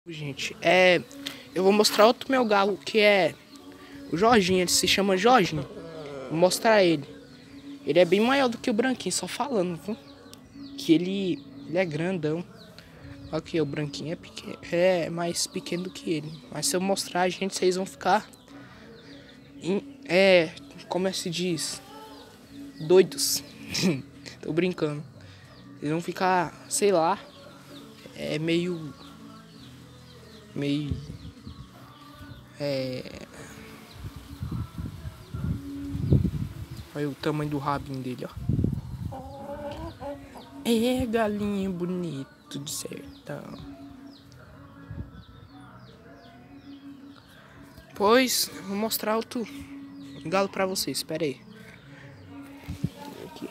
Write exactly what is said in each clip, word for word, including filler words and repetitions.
Gente, é, eu vou mostrar outro meu galo que é o Jorginho, ele se chama Jorginho. Vou mostrar ele. Ele é bem maior do que o branquinho, só falando, viu? Que ele, ele é grandão. Aqui, o branquinho é, pequeno, é mais pequeno do que ele. Mas se eu mostrar a gente, vocês vão ficar em, é, como é que se diz? Doidos. Tô brincando. Vocês vão ficar, sei lá, é meio meio é olha o tamanho do rabinho dele, ó. É, galinha bonito de sertão. Pois, vou mostrar outro galo pra vocês, espera aí. Aqui.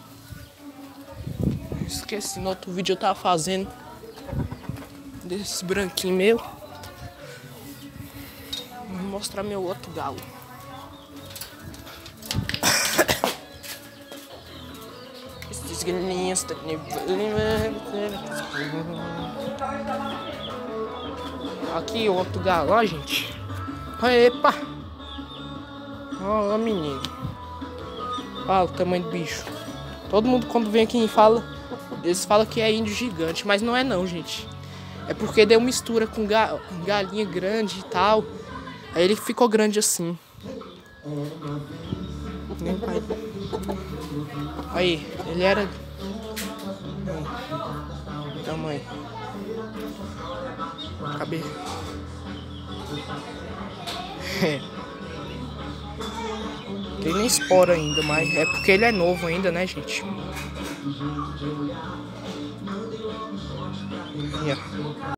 Esqueci, no outro vídeo eu tava fazendo desses branquinhos meu. Vou mostrar meu outro galo. Esses galinhos. Aqui o outro galo, ó, gente. Epa! Ó, ó, menino. Olha o tamanho do bicho. Todo mundo quando vem aqui e fala, eles falam que é índio gigante, mas não é não, gente. É porque deu mistura com ga galinha grande e tal. Aí ele ficou grande assim. Aí, ele era... Aí. Tamanho. Cabelo. É. Tem nem espora ainda, mas é porque ele é novo ainda, né, gente? Yeah.